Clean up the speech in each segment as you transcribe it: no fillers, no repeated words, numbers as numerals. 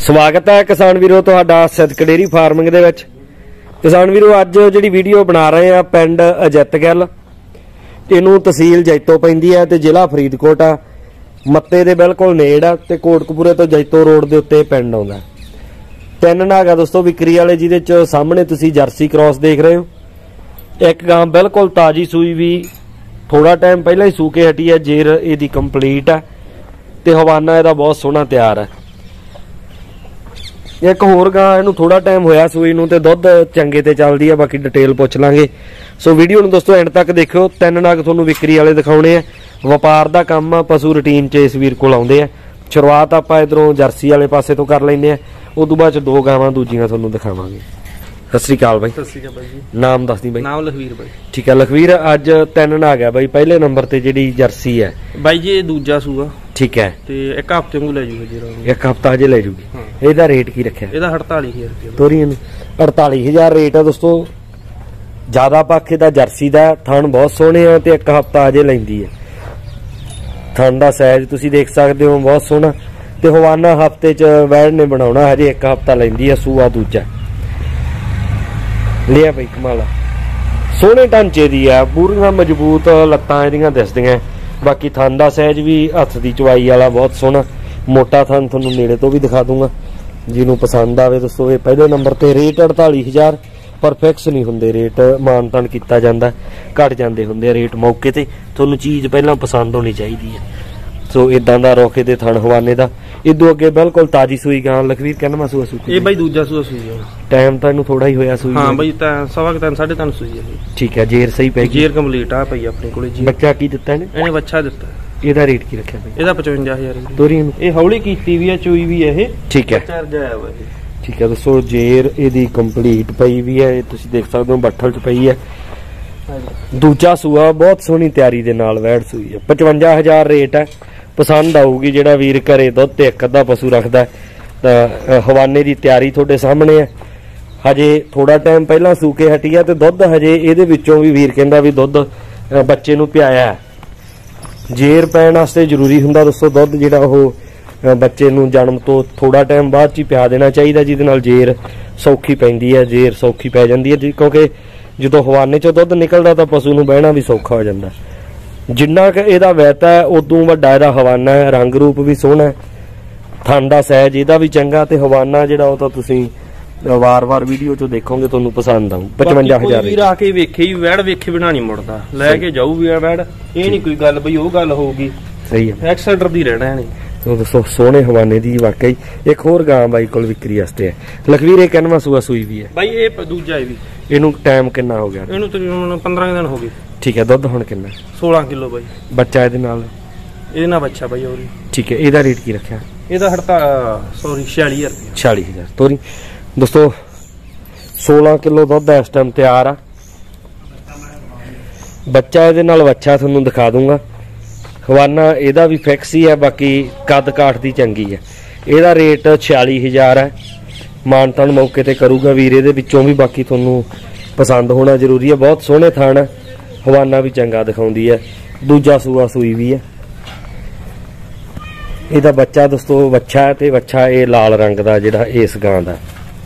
स्वागत है किसान वीरो तुहाडा सिद्दक डेयरी फार्मिंग दे विच। किसान वीरो अज जिहड़ी वीडियो बना रहे हैं पिंड अजितगल, इहनूं तहसील जैतो पैंदी है ते जिला फरीदकोट आ। मत्ते दे बिल्कुल नेड़ आ ते कोटकपूरे तो जैतो रोड दे उत्ते पिंड आउंदा। तीन नाग आ दोस्तों विक्री वाले, जिहदे च सामने तुसीं जर्सी क्रॉस देख रहे हो। एक गां बिल्कुल ताजी सूई भी थोड़ा टाइम पहले ही सू के हटी है। जेर इहदी कंप्लीट है ते हवाना इहदा बहुत सोहना तैयार है। एक होर गां इहनूं थोड़ा टाइम होया सूई नूं ते दुध चंगे ते चलदी है, बाकी डिटेल पुछ लांगे। सो वीडियो नूं दोस्तों एंड तक देखियो। तीन नाग तुहानूं विक्री वाले दिखाउणे आ। व्यापार दा काम आ, पशु रूटीन च इस वीर कोल आउंदे आ। शुरुआत आपां इधरों जर्सी वाले पासे तो कर लैंदे आ, उस तों बाद दो गावां दूजियां तुहानूं दिखावांगे। सत श्री अकाल बाई। सत श्री अकाल बाई जी। नाम दस दी बाई। नाम लखवीर बाई। ठीक है लखवीर, अज तीन नाग है बाई। पहले नंबर ते जिहड़ी जर्सी है बाई जी दूजा सूआ, ठीक है, ते एक हफ्ते ਨੂੰ ਲੈ ਜੂਗਾ ਜੀ। एक हफ्ता अजे ले जूगी। ਇਹਦਾ ਰੇਟ ਕੀ ਰੱਖਿਆ? ਇਹਦਾ 48000 ਰੁਪਏ ਤੋਰੀ ਨੂੰ 48000 ਰੇਟ ਹੈ ਦੋਸਤੋ। ਜ਼ਿਆਦਾ ਪਾਖੇ ਦਾ ਜਰਸੀ ਦਾ ਥਣ ਬਹੁਤ ਸੋਹਣੇ ਆ ਤੇ ਇੱਕ ਹਫਤਾ ਅਜੇ ਲੈਂਦੀ ਹੈ। ਥਣ ਦਾ ਸਾਈਜ਼ ਤੁਸੀਂ ਦੇਖ ਸਕਦੇ ਹੋ, ਬਹੁਤ ਸੋਹਣਾ ਤੇ ਹਵਾਨਾ ਹਫਤੇ ਚ ਵੈੜ ਨੇ ਬਣਾਉਣਾ, ਹਜੇ ਇੱਕ ਹਫਤਾ ਲੈਂਦੀ ਹੈ। ਸੂਆ ਦੂਜਾ ਲਿਆ ਬਈ, ਕਮਾਲਾ ਸੋਹਣੇ ਢਾਂਚੇ ਦੀ ਆ, ਪੂਰੀਆਂ ਮਜ਼ਬੂਤ ਲੱਤਾਂ ਇਹਦੀਆਂ ਦਿਸਦੀਆਂ। बाकी थन का सहज भी हथ की चवाई वाला बहुत सोहना मोटा थन थोनों नेड़े तो भी दिखा दूंगा, जिन्होंने पसंद आवे दोस्तों। ये पहले नंबर ते रेट 48000 पर फिक्स नहीं होंगे रेट, मानतान किया जाता, घट जाते होंगे रेट मौके ते। थोनों चीज़ पहला पसंद होनी चाहिए है। सो इदा का रोके दे थन हवाने का। इदों अगे बिल्कुल ताजी सूई गां लखवीर कहना सूआ सूई। ये बाई दूजा सूआ सूई है। टाइम तो इन्हू थोड़ा ही होया सूई। हाँ बाई, 3.5 3.5 सूई है। ठीक है, जेर सही पै गई, जेर कंप्लीट आ पई अपने कोले जी। बच्चा की दिता है? इहने बच्चा दिता। ਇਹਦਾ ਰੇਟ ਕੀ ਰੱਖਿਆ ਬਈ? ਇਹਦਾ 55000 ਤੋਰੀ ਨੂੰ ਇਹ ਹੌਲੀ ਕੀਤੀ ਵੀ ਹੈ, ਚੋਈ ਵੀ ਹੈ ਇਹ। ਠੀਕ ਹੈ, ਬੱਚਾ ਰਜਾਇਆ ਵਾ ਇਹ। ਠੀਕ ਹੈ ਦੋਸਤੋ, ਜੇਰ ਇਹਦੀ ਕੰਪਲੀਟ ਪਈ ਵੀ ਹੈ, ਤੁਸੀਂ ਦੇਖ ਸਕਦੇ ਹੋ ਬੱਠਲ ਚ ਪਈ ਹੈ। ਦੂਜਾ ਸੂਆ ਬਹੁਤ ਸੋਹਣੀ ਤਿਆਰੀ ਦੇ ਨਾਲ ਵੈੜ ਸੂਈ ਹੈ। 55000 ਰੇਟ ਹੈ। ਪਸੰਦ ਆਊਗੀ ਜਿਹੜਾ ਵੀਰ ਘਰੇ ਦੁੱਧ ਤੇ ਇੱਕ ਅੱਧਾ ਪਸ਼ੂ ਰੱਖਦਾ ਤਾਂ ਹਵਾਨੇ ਦੀ ਤਿਆਰੀ ਤੁਹਾਡੇ ਸਾਹਮਣੇ ਹੈ। ਹਜੇ ਥੋੜਾ ਟਾਈਮ ਪਹਿਲਾਂ ਸੂ ਕੇ ਹਟੀ ਹੈ ਤੇ ਦੁੱਧ ਹਜੇ ਇਹਦੇ ਵਿੱਚੋਂ ਵੀ ਵੀਰ ਕਹਿੰਦਾ ਵੀ ਦੁੱਧ ਬੱਚੇ ਨੂੰ ਪਿਆਇਆ ਹੈ। जेर पैण वास्ते जरूरी हुंदा दोस्तों दुध जिहड़ा ओह बच्चे नूं जन्म तो थोड़ा टाइम बाद च पिया देना चाहिए, जिहदे नाल जेर सौखी पैंदी है, जेर सौखी पै जांदी है। क्योंकि जदों हवाने चों दुध निकलदा तां पशु नूं बहना भी सौखा हो जांदा। जिन्ना क इहदा वैता है उदों वड्डा इहदा हवाना है, रंग रूप भी सोहना है, थन दा साइज इहदा भी चंगा ते हवाना जिहड़ा ओह तां तुसीं वार वार वीडियो चो देखोगे तो पसंद आऊ। 55000 वीर आके वेखे ही वैड़ वेखे बिना नहीं मुड़दा, लैके जाऊ भी वैड़। ये नहीं कोई गल बई ओह गल होगी। सही है, एक्सीडेंट दी रहना है। तो दोस्तों सोहने हवाने दी वाकई। एक होर गां बाई कोल विक्री वास्ते है लखवीर, ये कहना सूआ सूई भी है बाई। ये दूजा है भी। इहनूं टाइम कितना हो गया? इहनूं तकरीबन 15 दिन हो गए। ठीक है, दुध हुण कितना? 16 किलो बाई। बच्चा इहदे नाल? इहदे नाल बच्चा बाई और। ठीक है, इहदा रेट की रखिया? इहदा 46000 रुपया। 46000 तोरी दोस्तों। 16 किलो दुध इस टाइम तैयार आ। बच्चा ये बच्चा थोनों दिखा दूंगा। हवाना ਇਹਦਾ भी फिक्स ही है, बाकी कद काठ की चंगी है। ਇਹਦਾ रेट 46000 है। मानतान मौके ते करूगा वीर, ਇਹਦੇ ਵਿੱਚੋਂ भी बाकी थोनों पसंद होना जरूरी है। बहुत सोहने थान है, हवाना भी चंगा दिखाउंदी है। दूजा सूआ सूई भी है। ਇਹਦਾ बच्चा दोस्तों बच्चा है, ते बच्चा ये लाल रंग का जिहड़ा इस गां दा।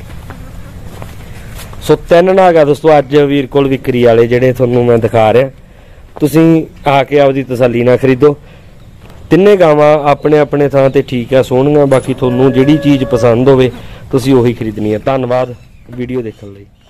सो तीन नाग आ दोस्तों अज वीर कोल विक्री वाले, जिहड़े तुहानूं मैं दिखा रहा। तुसीं आके आपदी तसल्ली ना खरीदो। तिन्ने गावां अपने अपने थां ते ठीक है, सोहणियां। बाकी तुहानूं जिहड़ी चीज़ पसंद होवे तुसीं ओही खरीदनी है। धन्नवाद वीडियो देखण लई।